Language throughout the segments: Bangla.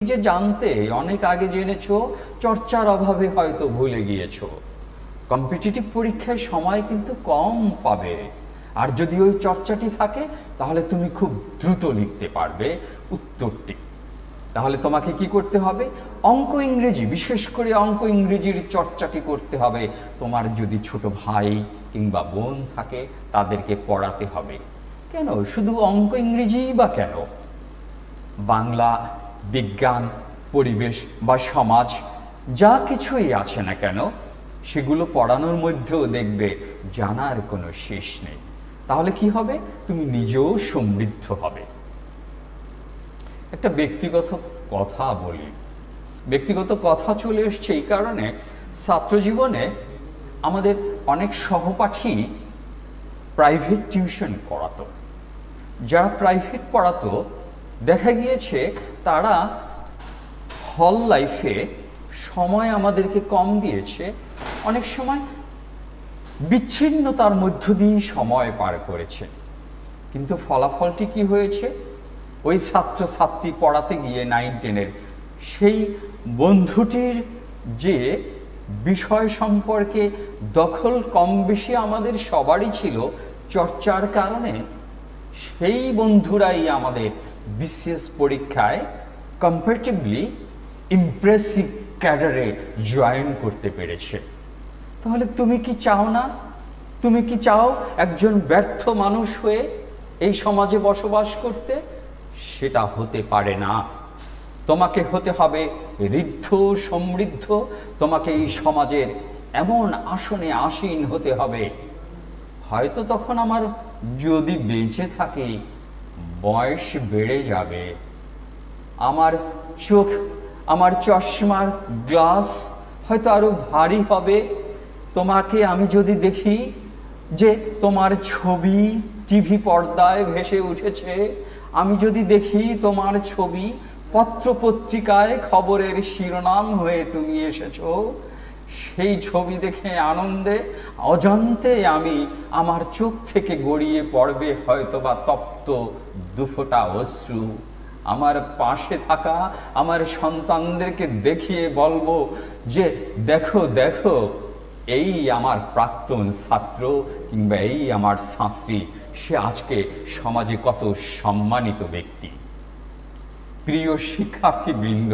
যে জানতে অনেক আগে জেনেছো, চর্চার অভাবে হয়তো ভুলে গিয়েছো। কম্পিটিটিভ পরীক্ষায় সময় কিন্তু কম পাবে, আর যদি ওই চর্চাটি থাকে তাহলে তুমি খুব দ্রুত লিখতে পারবে উত্তরটি। তাহলে তোমাকে কি করতে হবে? অঙ্ক ইংরেজি, বিশেষ করে অঙ্ক ইংরেজির চর্চাটি করতে হবে। তোমার যদি ছোট ভাই কিংবা বোন থাকে তাদেরকে পড়াতে হবে। কেন শুধু অঙ্ক ইংরেজি বা কেন? বাংলা, বিজ্ঞান, পরিবেশ বা সমাজ যা কিছুই আছে না কেন, সেগুলো পড়ানোর মধ্যেও দেখবে জানার কোনো শেষ নেই। তাহলে কি হবে? তুমি নিজেও সমৃদ্ধ হবে। একটা ব্যক্তিগত কথা বলি। ব্যক্তিগত কথা চলে এসছে এই কারণে, ছাত্র জীবনে আমাদের অনেক সহপাঠী প্রাইভেট টিউশন পড়াতো। যারা প্রাইভেট পড়াতো দেখা গিয়েছে তারা হল লাইফে সময় আমাদেরকে কম দিয়েছে, অনেক সময় বিচ্ছিন্নতার মধ্য দিয়ে সময় পার করেছে। কিন্তু ফলাফলটি কি হয়েছে? ওই ছাত্র ছাত্রী পড়াতে গিয়ে 9-10-এর সেই বন্ধুটির যে বিষয় সম্পর্কে দখল কম বেশি আমাদের সবারই ছিল চর্চার কারণে, সেই বন্ধুরাই আমাদের বিসিএস পরীক্ষায় কম্পারেটিভলি ইমপ্রেসিভ ক্যাডারে জয়েন করতে পেরেছে। তাহলে তুমি কি চাও না? তুমি কি চাও একজন ব্যর্থ মানুষ হয়ে এই সমাজে বসবাস করতে? সেটা হতে পারে না। তোমাকে হতে হবে ঋদ্ধ সমৃদ্ধ। তোমাকে এই সমাজের এমন আসনে আসীন হতে হবে। হয়তো তখন আমার যদি বেঁচে থাকি বয়স বেড়ে যাবে, আমার চোখ, আমার চশমার গ্লাস হয়তো আরো ভারী হবে। তোমাকে আমি যদি দেখি যে তোমার ছবি টিভি পর্দায় ভেসে উঠেছে, আমি যদি দেখি তোমার ছবি পত্রপত্রিকায় খবরের শিরোনাম হয়ে তুমি এসেছো, সেই ছবি দেখে আনন্দে অজান্তে আমার চোখ থেকে গড়িয়ে পড়বে হয়তোবা তপ্ত দুফোঁটা অশ্রু। আমার পাশে থাকা আমার সন্তানদেরকে দেখিয়ে বলবো যে দেখো দেখো, এই আমার প্রাক্তন ছাত্র কিংবা এই আমার ছাত্রী, সে আজকে সমাজে কত সম্মানিত ব্যক্তি। প্রিয় শিক্ষার্থীবৃন্দ,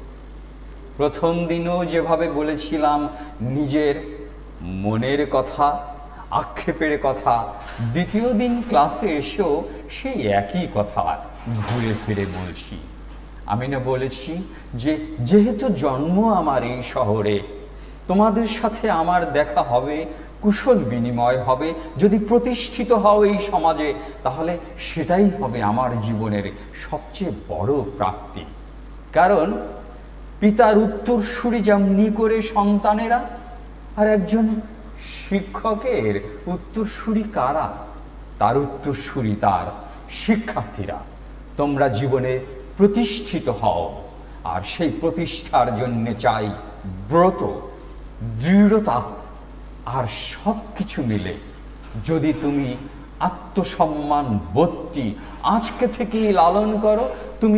প্রথম দিনও যেভাবে বলেছিলাম নিজের মনের কথা, আক্ষেপের কথা, দ্বিতীয় দিন ক্লাসে এসেও সেই একই কথা ঘুরে ফিরে বলছি। আমি না বলেছি যে যেহেতু জন্ম আমার এই শহরে, তোমাদের সাথে আমার দেখা হবে, কুশল বিনিময় হবে। যদি প্রতিষ্ঠিত হও এই সমাজে, তাহলে সেটাই হবে আমার জীবনের সবচেয়ে বড় প্রাপ্তি। কারণ পিতার উত্তরসূরি যেমনি করে সন্তানেরা, আর একজন শিক্ষকের উত্তরসূরি কারা? তার উত্তরসূরি তার শিক্ষার্থীরা। তোমরা জীবনে প্রতিষ্ঠিত হও, আর সেই প্রতিষ্ঠার জন্য চাই ব্রত, দৃঢ়তা, আর সব কিছু মিলে যদি তুমি আত্মসম্মান বোধটি আজকে থেকেই লালন করো, তুমি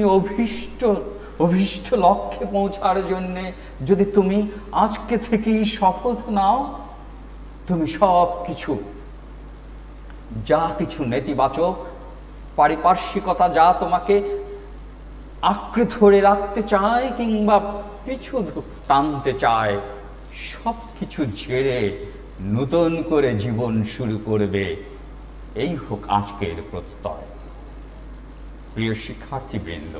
অভীষ্ট লক্ষ্যে পৌঁছার জন্যে যদি তুমি আজকে থেকেই শপথ নাও, তুমি সব কিছু, যা কিছু নেতিবাচক পারিপার্শ্বিকতা যা তোমাকে আঁকড়ে ধরে রাখতে চায় কিংবা পিছু টানতে চায়, সব কিছু ঝেড়ে নতুন করে জীবন শুরু করবে। এই হোক আজকের প্রত্যয়। প্রিয় শিক্ষার্থীবৃন্দ,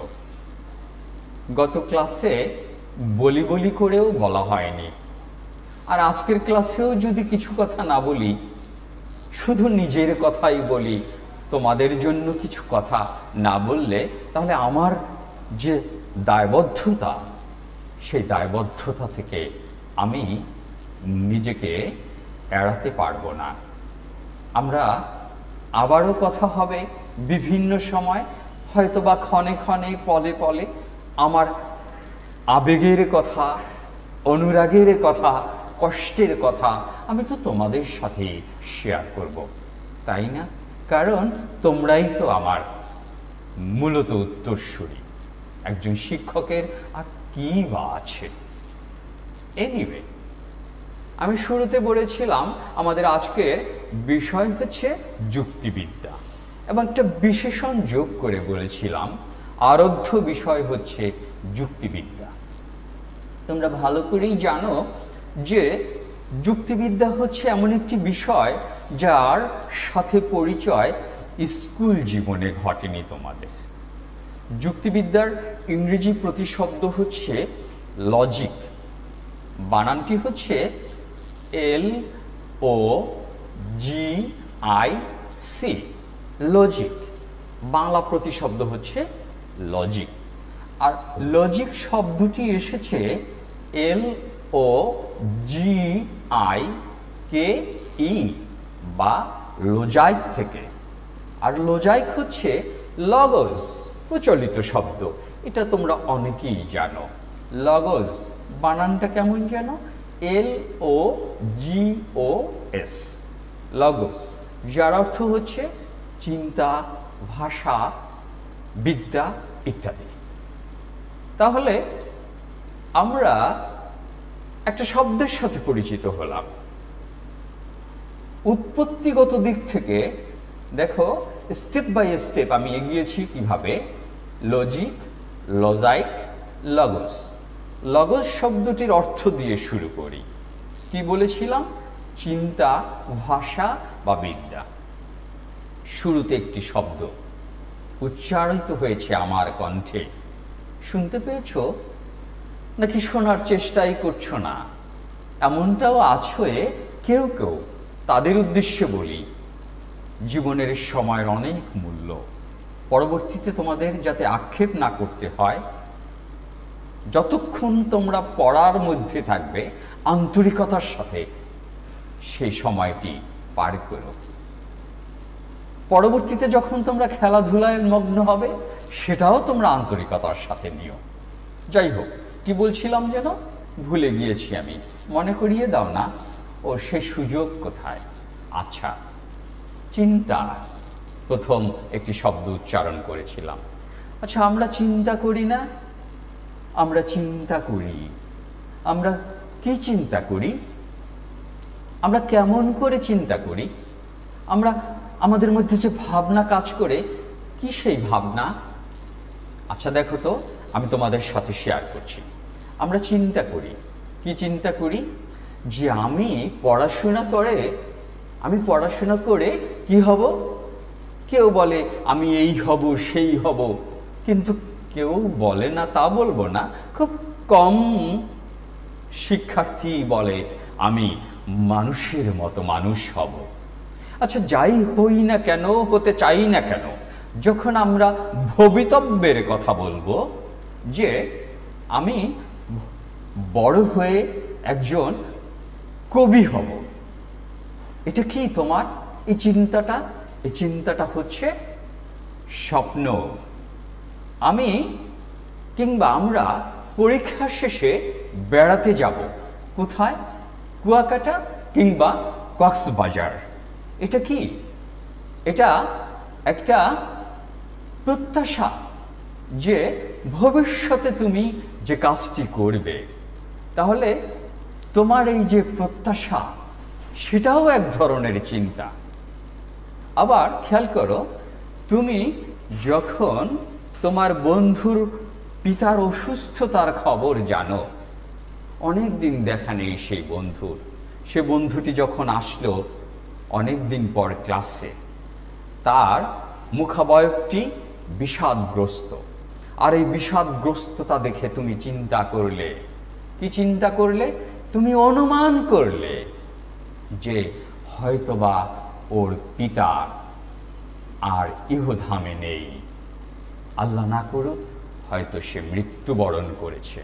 গত ক্লাসে বলি বলি করেও বলা হয়নি, আর আজকের ক্লাসেও যদি কিছু কথা না বলি, শুধু নিজের কথাই বলি, তোমাদের জন্য কিছু কথা না বললে তাহলে আমার যে দায়বদ্ধতা, সেই দায়বদ্ধতা থেকে আমি নিজেকে এড়াতে পারবো না। আমরা আবারও কথা হবে বিভিন্ন সময়, হয়তোবা ক্ষণে ক্ষণে পলে পলে। আমার আবেগের কথা, অনুরাগের কথা, কষ্টের কথা আমি তো তোমাদের সাথে শেয়ার করব, তাই না? কারণ তোমরাই তো আমার মূলত উত্তরসূরি। একজন শিক্ষকের আর কি বা আছে। এনিওয়ে, আমি শুরুতে বলেছিলাম আমাদের আজকের বিষয় হচ্ছে যুক্তিবিদ্যা, এবং একটা বিশেষণ যোগ করে বলেছিলাম আরাধ্য বিষয় হচ্ছে যুক্তিবিদ্যা। তোমরা ভালো করেই জানো যে যুক্তিবিদ্যা হচ্ছে এমন একটি বিষয় যার সাথে পরিচয় স্কুল জীবনে ঘটেনি তোমাদের। যুক্তিবিদ্যার ইংরেজি প্রতিশব্দ হচ্ছে লজিক। বানানটি হচ্ছে LOGIC, লজিক। বাংলা প্রতিশব্দ হচ্ছে লজিক। আর লজিক শব্দটি এসেছে LOGIKE বা লোজাইক থেকে। আর লোজাইক হচ্ছে লগোস, প্রচলিত শব্দ। এটা তোমরা অনেকেই জানো। লগোস বানানটা কেমন জানো? LOGOS, লগোস, যার অর্থ হচ্ছে চিন্তা, ভাষা, বিদ্যা ইত্যাদি। তাহলে আমরা একটা শব্দের সাথে পরিচিত হলাম। উৎপত্তিগত দিক থেকে দেখো, স্টেপ বাই স্টেপ আমি এগিয়েছি কিভাবে। Logic, লজাইক, logos. লগোস শব্দটির অর্থ দিয়ে শুরু করি। কি বলেছিলাম? চিন্তা, ভাষা বা বিদ্যা। শুরুতে একটি শব্দ উচ্চারিত হয়েছে আমার কণ্ঠে, শুনতে পেয়েছো নাকি শোনার চেষ্টাই করছো না? এমনটাও আছে কেউ কেউ। তাদের উদ্দেশ্যে বলি, জীবনের সময়ের অনেক মূল্য। পরবর্তীতে তোমাদের যাতে আক্ষেপ না করতে হয়, যতক্ষণ তোমরা পড়ার মধ্যে থাকবে আন্তরিকতার সাথে সেই সময়টি পার করো। পরবর্তীতে যখন তোমরা খেলাধুলায় মগ্ন হবে, সেটাও তোমরা আন্তরিকতার সাথে নিও। যাই হোক, কি বলছিলাম যেন ভুলে গিয়েছি আমি, মনে করিয়ে দাও না। ও সে সুযোগ কোথায়? আচ্ছা, চিন্তা প্রথম একটি শব্দ উচ্চারণ করেছিলাম। আচ্ছা, আমরা চিন্তা করি না? আমরা চিন্তা করি। আমরা কি চিন্তা করি? আমরা কেমন করে চিন্তা করি? আমরা আমাদের মধ্যে যে ভাবনা কাজ করে, কি সেই ভাবনা? আচ্ছা দেখো তো, আমি তোমাদের সাথে শেয়ার করছি। আমরা চিন্তা করি। কি চিন্তা করি? যে আমি পড়াশোনা করে কি হব? কেউ বলে আমি এই হব, সেই হব, কিন্তু কেউ বলে না, তা বলবো না, খুব কম শিক্ষার্থী বলে আমি মানুষের মতো মানুষ হব। আচ্ছা, যাই হই না কেন, হতে চাই না কেন, যখন আমরা ভবিতব্যের কথা বলবো যে আমি বড় হয়ে একজন কবি হব, এটা কি তোমার এই চিন্তাটা? এই চিন্তাটা হচ্ছে স্বপ্ন। আমি কিংবা আমরা পরীক্ষা শেষে বেড়াতে যাব। কোথায়? কুয়াকাটা কিংবা কক্সবাজার। এটা কি? এটা একটা প্রত্যাশা যে ভবিষ্যতে তুমি যে কাজটি করবে। তাহলে তোমার এই যে প্রত্যাশা, সেটাও এক ধরনের চিন্তা। আবার খেয়াল করো, তুমি যখন তোমার বন্ধুর পিতার অসুস্থতার খবর জানো, অনেক দিন দেখা নেই সেই বন্ধুর, সে বন্ধুটি যখন আসলো অনেক দিন পর ক্লাসে, তার মুখাবয়বটি বিষাদগ্রস্ত। আর এই বিষাদগ্রস্ততা দেখে তুমি চিন্তা করলে। কি চিন্তা করলে? তুমি অনুমান করলে যে হয়তোবা ওর পিতা আর ইহধামে নেই, আল্লাহ না করুক হয়তো সে মৃত্যুবরণ করেছে।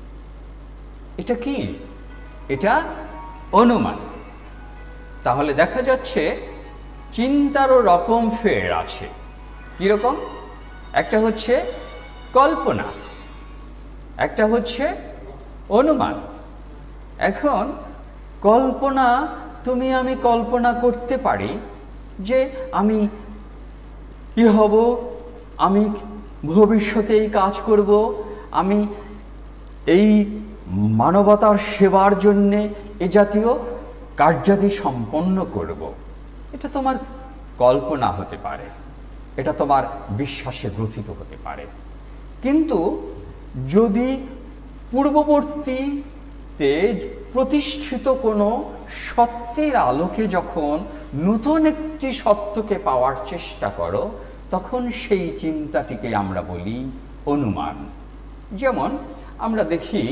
এটা কি? এটা অনুমান। তাহলে দেখা যাচ্ছে চিন্তারও রকম ফের আছে। কিরকম? একটা হচ্ছে কল্পনা, একটা হচ্ছে অনুমান। এখন কল্পনা, তুমি আমি কল্পনা করতে পারি যে আমি কি হব, আমি ভবিষ্যতে এই কাজ করব, আমি এই মানবতার সেবার জন্যে এ জাতীয় কার্যাদি সম্পন্ন করব। এটা তোমার কল্পনা হতে পারে, এটা তোমার বিশ্বাসে গ্রথিত হতে পারে। কিন্তু যদি পূর্ববর্তীতে প্রতিষ্ঠিত কোনো সত্যের আলোকে যখন নতুন একটি সত্যকে পাওয়ার চেষ্টা করো, তখন সেই চিন্তাটিকে আমরা বলি অনুমান। যেমন আমরা দেখি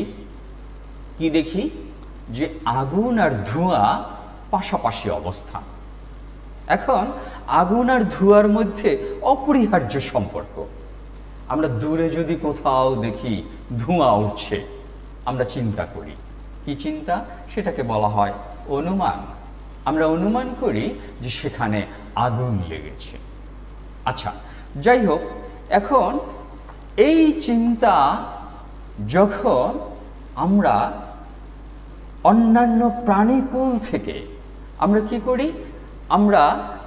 যে আগুন আর ধোঁয়া পাশাপাশি অবস্থান। এখন আগুন আর ধোঁয়ার মধ্যে অপরিহার্য সম্পর্ক। আমরা দূরে যদি কোথাও দেখি ধোঁয়া উঠছে, আমরা চিন্তা করি, কি চিন্তা? সেটাকে বলা হয় অনুমান। আমরা অনুমান করি যে সেখানে আগুন লেগেছে। আচ্ছা, যাই হোক, এখন এই চিন্তা যখন আমরা অন্যান্য প্রাণীকুল থেকে আমরা কি করি, আমরা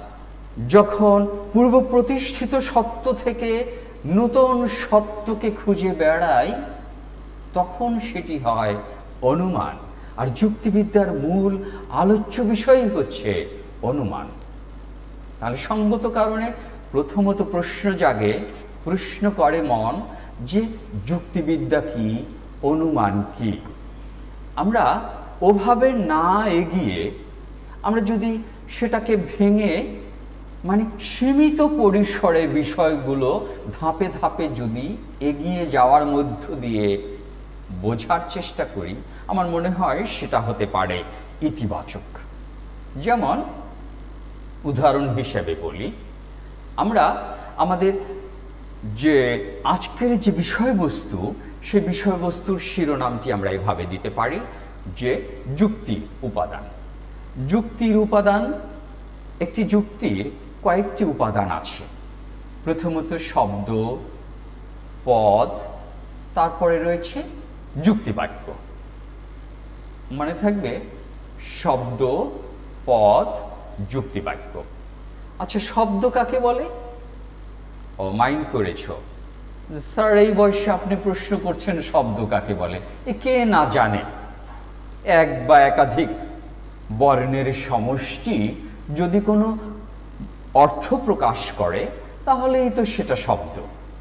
যখন পূর্ব প্রতিষ্ঠিত সত্য থেকে নতুন সত্যকে খুঁজে বেড়াই, তখন সেটি হয় অনুমান। আর যুক্তিবিদ্যার মূল আলোচ্য বিষয়ই হচ্ছে অনুমান। তাহলে সঙ্গত কারণে প্রথমত প্রশ্ন জাগে, প্রশ্ন করে মন যে যুক্তিবিদ্যা কি, অনুমান কি। আমরা ওভাবে না এগিয়ে আমরা যদি সেটাকে ভেঙে মানে সীমিত পরিসরে বিষয়গুলো ধাপে ধাপে যদি এগিয়ে যাওয়ার মধ্য দিয়ে বোঝার চেষ্টা করি, আমার মনে হয় সেটা হতে পারে ইতিবাচক। যেমন উদাহরণ হিসেবে বলি, আমরা আমাদের যে আজকের যে বিষয়বস্তু, সে বিষয়বস্তুর শিরোনামটি আমরা এভাবে দিতে পারি যে যুক্তি উপাদান। যুক্তির উপাদান, একটি যুক্তির কয়েকটি উপাদান আছে। প্রথমত শব্দ, পদ, তারপরে রয়েছে যুক্তিবাক্য। মনে থাকবে, শব্দ, পদ, যুক্তিবাক্য। আচ্ছা, শব্দ কাকে বলে? ও মাইন্ড করেছো স্যার, এই বয়সে আপনি প্রশ্ন করছেন শব্দ কাকে বলে? এ কে না জানে? এক বা একাধিক বর্ণের সমষ্টি যদি কোনো অর্থ প্রকাশ করে, তাহলেই তো সেটা শব্দ।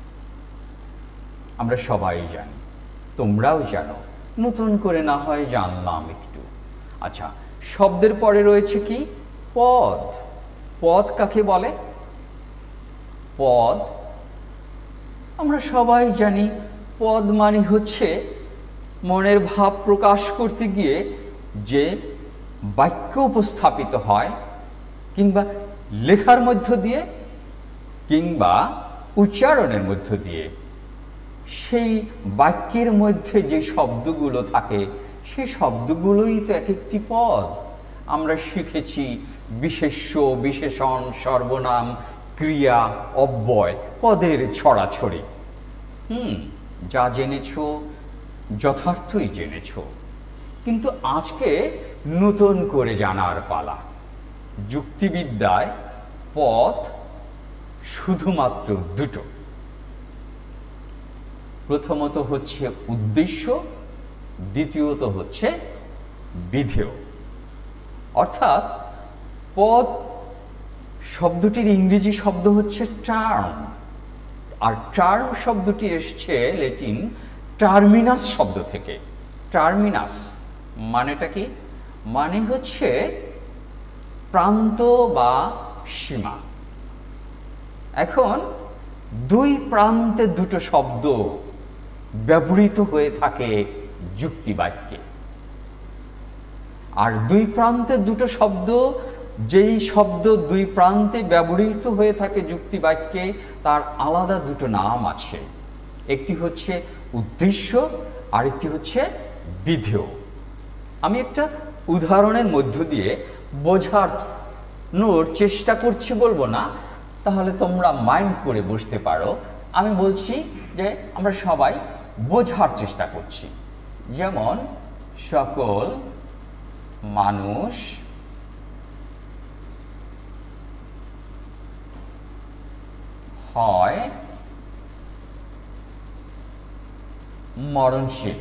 আমরা সবাই জানি, তোমরাও জানো, নতুন করে না হয় জানলাম একটু। আচ্ছা, শব্দের পরে রয়েছে কি? পদ। পদ কাকে বলে? পদ আমরা সবাই জানি, পদ মানে হচ্ছে মনের ভাব প্রকাশ করতে গিয়ে যে বাক্য উপস্থাপিত হয়, কিংবা লেখার মধ্য দিয়ে, কিংবা উচ্চারণের মধ্য দিয়ে। সেই বাক্যের মধ্যে যে শব্দগুলো থাকে, সেই শব্দগুলোই তো এক একটি পদ। আমরা শিখেছি বিশেষ্য, বিশেষণ, সর্বনাম, ক্রিয়া, অব্যয়, পদের ছড়াছড়ি। যা জেনেছো যথার্থই জেনেছো, কিন্তু আজকে নতুন করে জানার পালা। যুক্তিবিদ্যায় পদ শুধুমাত্র দুটো। প্রথমত হচ্ছে উদ্দেশ্য, দ্বিতীয়ত হচ্ছে বিধেয়। অর্থাৎ পদ শব্দটির ইংরেজি শব্দ হচ্ছে টার্ম, আর টার্ম শব্দটি এসছে ল্যাটিন টার্মিনাস শব্দ থেকে। টার্মিনাস মানেটা কি? মানে হচ্ছে প্রান্ত বা সীমা। এখন দুই প্রান্তে দুটো শব্দ ব্যবহৃত হয়ে থাকে যুক্তিবাক্যে, আর দুই প্রান্তে দুটো শব্দ, যেই শব্দ দুই প্রান্তে ব্যবহৃত হয়ে থাকে যুক্তিবাক্যে, তার আলাদা দুটো নাম আছে। একটি হচ্ছে উদ্দেশ্য, আরেকটি হচ্ছে বিধেয়। আমি একটা উদাহরণের মধ্য দিয়ে বোঝানোর চেষ্টা করছি, বলবো না, তাহলে তোমরা মাইন্ড করে বসতে পারো। আমি বলছি যে আমরা সবাই বোঝার চেষ্টা করছি। যেমন সকল মানুষ হয় মরণশীল।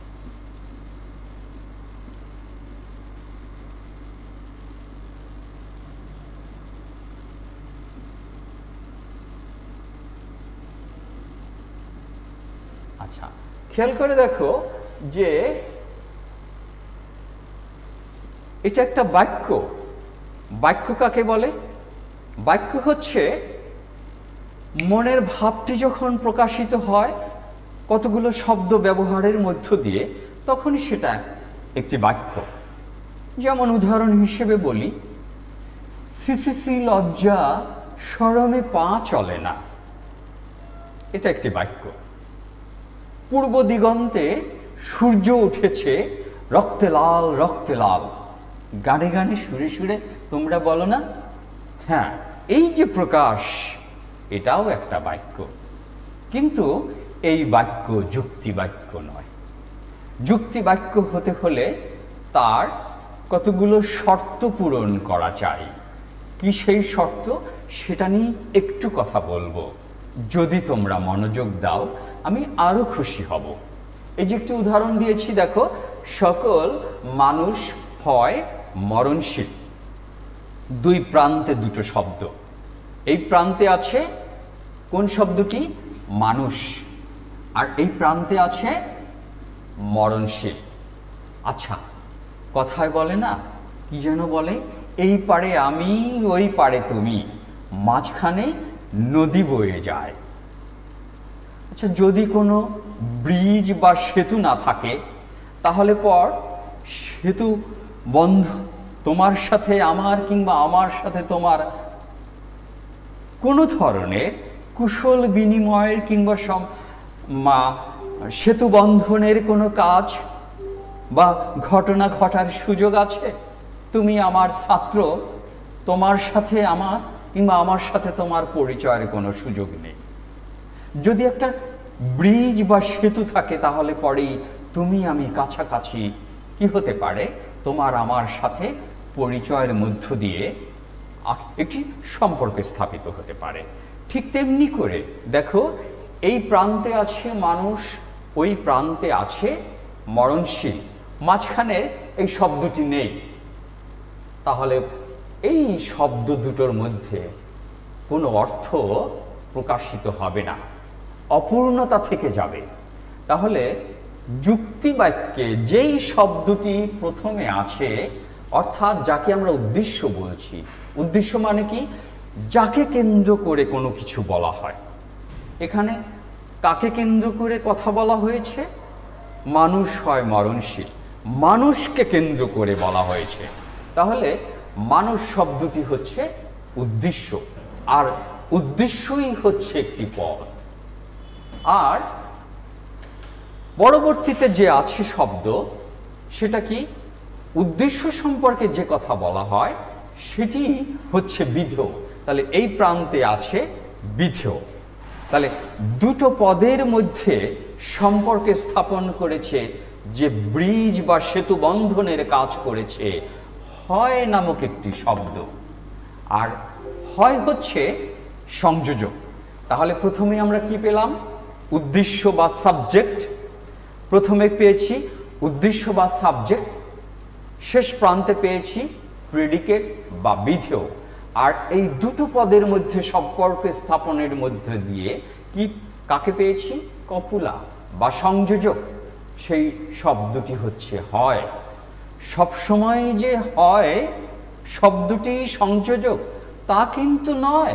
আচ্ছা, খেয়াল করে দেখো যে এটা একটা বাক্য। বাক্য কাকে বলে? বাক্য হচ্ছে মনের ভাবটি যখন প্রকাশিত হয় কতগুলো শব্দ ব্যবহারের মধ্য দিয়ে, তখনই সেটা একটি বাক্য। যেমন উদাহরণ হিসেবে বলি, সিসিসি লজ্জা শরমে পা চলে না, এটা একটি বাক্য। পূর্ব দিগন্তে সূর্য উঠেছে রক্তে লাল রক্তে লাল, গানে গানে সুরে সুরে তোমরা বলো না? হ্যাঁ, এই যে প্রকাশ, এটাও একটা বাক্য। কিন্তু এই বাক্য যুক্তি বাক্য নয়। যুক্তি বাক্য হতে হলে তার কতগুলো শর্ত পূরণ করা চাই। কি সেই শর্ত, সেটা নিয়ে একটু কথা বলবো। যদি তোমরা মনোযোগ দাও আমি আরো খুশি হব। এই যে একটি উদাহরণ দিয়েছি দেখো, সকল মানুষ হয় মরণশীল। দুই প্রান্তে দুটো শব্দ। এই প্রান্তে আছে কোন শব্দটি? মানুষ। আর এই প্রান্তে আছে মরণশীল। আচ্ছা, কথায় বলে না, কি যেন বলে, এই পারে আমি ওই পারে তুমি, মাঝখানে নদী বয়ে যায়। আচ্ছা, যদি কোনো ব্রিজ বা সেতু না থাকে তাহলে পর সেতু বন্ধ, তোমার সাথে আমার কিংবা আমার সাথে তোমার কোনো ধরনের কুশল বিনিময়ের কিংবা সেতু বন্ধনের কোনো কাজ বা ঘটনা ঘটার সুযোগ আছে? তুমি আমার ছাত্র, তোমার সাথে আমার কিংবা আমার সাথে তোমার পরিচয়ের কোনো সুযোগ নেই। যদি একটা ব্রিজ বা সেতু থাকে তাহলে পরেই তুমি আমি কাছাকাছি কি হতে পারে, তোমার আমার সাথে পরিচয়ের মধ্য দিয়ে একটি সম্পর্ক স্থাপিত হতে পারে। ঠিক তেমনি করে দেখো, এই প্রান্তে আছে মানুষ, ওই প্রান্তে আছে মরণশীল, মাঝখানে এই শব্দটি নেই। তাহলে এই শব্দ দুটোর মধ্যে কোনো অর্থ প্রকাশিত হবে না, অপূর্ণতা থেকে যাবে। তাহলে যুক্তি বাক্যে যেই শব্দটি প্রথমে আছে, অর্থাৎ যাকে আমরা উদ্দেশ্য বলছি, উদ্দেশ্য মানে কি? যাকে কেন্দ্র করে কোনো কিছু বলা হয়। এখানে কাকে কেন্দ্র করে কথা বলা হয়েছে? মানুষ হয় মরণশীল, মানুষকে কেন্দ্র করে বলা হয়েছে। তাহলে মানুষ শব্দটি হচ্ছে উদ্দেশ্য, আর উদ্দেশ্যই হচ্ছে একটি পদ। আর পরবর্তীতে যে আছে শব্দ, সেটা কি? উদ্দেশ্য সম্পর্কে যে কথা বলা হয় সেটি হচ্ছে বিধেয়। তাহলে এই প্রান্তে আছে বিধেয়। তাহলে দুটো পদের মধ্যে সম্পর্ক স্থাপন করেছে, যে ব্রিজ বা সেতু বন্ধনের কাজ করেছে হয় নামক একটি শব্দ, আর হয় হচ্ছে সংযোজক। তাহলে প্রথমে আমরা কি পেলাম? উদ্দেশ্য বা সাবজেক্ট। প্রথমে পেয়েছি উদ্দেশ্য বা সাবজেক্ট, শেষ প্রান্তে পেয়েছি প্রেডিকেট বা বিধেয়। আর এই দুটো পদের মধ্যে সম্পর্ক স্থাপনের মধ্যে দিয়ে কি কাকে পেয়েছি? কপুলা বা সংযোজক। সেই শব্দটি হচ্ছে হয়। সবসময় যে হয় শব্দটি সংযোজক তা কিন্তু নয়।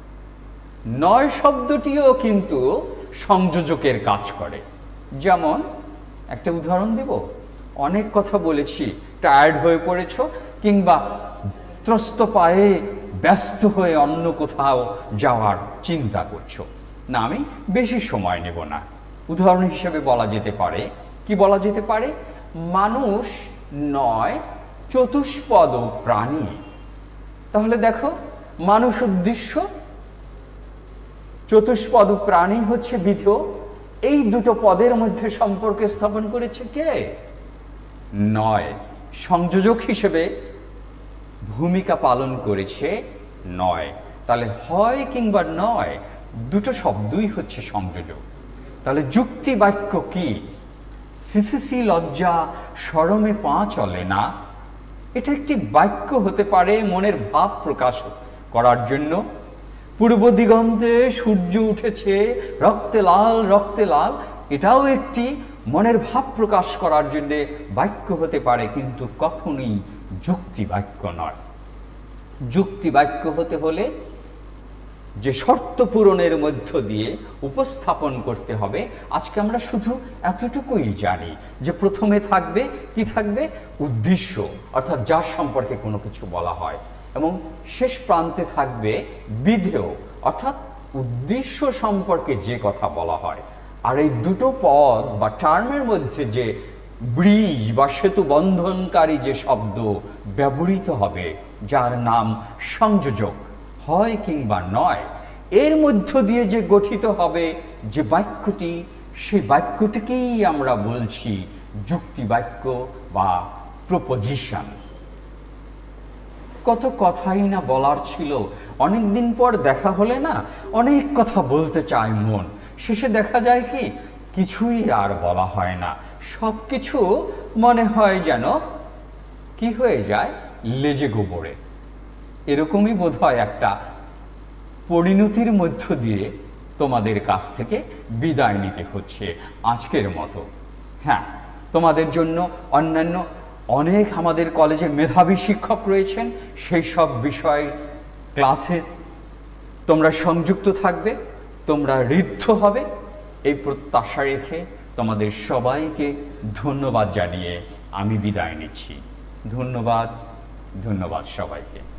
নয় শব্দটিও কিন্তু সংযোজকের কাজ করে। যেমন একটা উদাহরণ দেব, অনেক কথা বলেছি, টায়ার্ড হয়ে পড়েছো কিংবা ত্রস্ত পায়ে ব্যস্ত হয়ে অন্য কোথাও যাওয়ার চিন্তা করছো না, আমি বেশি সময় নেব না। উদাহরণ হিসেবে বলা যেতে পারে, কি বলা যেতে পারে? মানুষ নয় চতুষ্পদ প্রাণী। তাহলে দেখো, মানুষ উদ্দেশ্য, চতুষ্পদ প্রাণী হচ্ছে বিধেয়। এই দুটো পদের মধ্যে সম্পর্ক স্থাপন করেছে কে? নয়। সংযোজক হিসেবে ভূমিকা পালন করেছে নয়। তাহলে হয় কিংবা নয় দুটো শব্দই হচ্ছে সংযোজক। তাহলে যুক্তি বাক্য কি? সিসিসি লজ্জা শরমে পা চলে না, এটা একটি বাক্য হতে পারে মনের ভাব প্রকাশ করার জন্য। পূর্ব দিগন্তে সূর্য উঠেছে রক্তে লাল রক্তে লাল, এটাও একটি মনের ভাব প্রকাশ করার জন্য বাক্য হতে পারে, কিন্তু কখনোই যুক্তি বাক্য নয়। যুক্তি বাক্য হতে হলে যে শর্ত পূরণের মধ্য দিয়ে উপস্থাপন করতে হবে, আজকে আমরা শুধু এতটুকুই জানি যে প্রথমে থাকবে কি? থাকবে উদ্দেশ্য, অর্থাৎ যার সম্পর্কে কোনো কিছু বলা হয়, এবং শেষ প্রান্তে থাকবে বিধেয়, অর্থাৎ উদ্দেশ্য সম্পর্কে যে কথা বলা হয়। আর এই দুটো পদ বা টার্মের মধ্যে যে ব্রিজ বা সেতু বন্ধনকারী যে শব্দ ব্যবহৃত হবে, যার নাম সংযোজক, হয় কিংবা নয়, এর মধ্য দিয়ে যে গঠিত হবে যে বাক্যটি, সেই বাক্যটিকেই আমরা বলছি যুক্তি বাক্য বা প্রপোজিশন। কত কথাই না বলার ছিল, অনেকদিন পর দেখা হলে না অনেক কথা বলতে চায় মন, শেষে দেখা যায় কি কিছুই আর বলা হয় না, সব কিছু মনে হয় যেন কি হয়ে যায়, লেজে গোবরে। এরকমই বোধহয় একটা পরিণতির মধ্য দিয়ে তোমাদের কাছ থেকে বিদায় নিতে হচ্ছে আজকের মতো। হ্যাঁ, তোমাদের জন্য অন্যান্য অনেক আমাদের কলেজে মেধাবী শিক্ষক রয়েছেন, সেই সব বিষয় ক্লাসে তোমরা সংযুক্ত থাকবে, তোমরা ঋদ্ধ হবে, এই প্রত্যাশা রেখে তোমাদের সবাইকে ধন্যবাদ জানিয়ে আমি বিদায় নিচ্ছি। ধন্যবাদ, ধন্যবাদ সবাইকে।